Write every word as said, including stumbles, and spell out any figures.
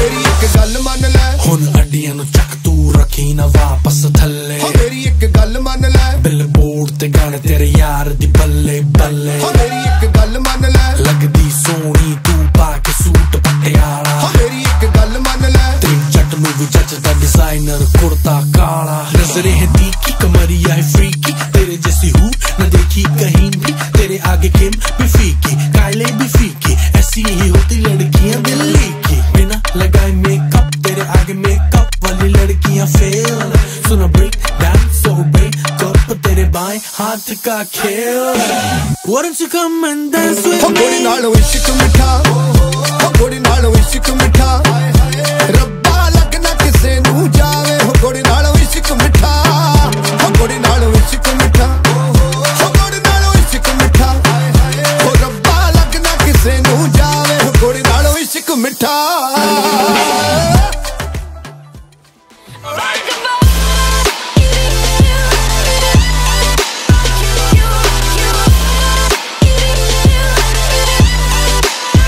मेरी एक गल मन ले हुन अड्डियां नू चक तू रखी ना वापस थल्ले मेरी एक गल मन ले बिलबोर्ड ते गाने तेरे यार दी बल्ले बल्ले मेरी एक गल मन ले लगदी सोनी तू पाके सूट पटियाला मेरी एक गल मन ले तेरी जट नू भी जचदा डिजाइनर कुर्ता काला नजरे है तीखी कमरिया है फ्रीकी तेरे जैसी हूँ न देखी कहीं भी तेरे आगे किम भी फीकी कायले भी फीकी ऐसी ही होती लड़कियां दिल्ली की बिना लगाए मेकअप तेरे आगे मेकअप वाली लड़कियां फेल सुनो ब्रेक डांस सो ब्रेक कप तेरे बाएं हाथ का खेल Why don't you come and dance with me गोरी नालो इश्क मिठा गोरी नालो इश्क मिठा रब्बा लगना किसे नू जावे गोरी नालो इश्क मिठा गोरी नालो इश्क मिठा गोरी नालो इश्क मिठा रब्बा लगना किसे नू जावे गोरी नालो इश्क मिठा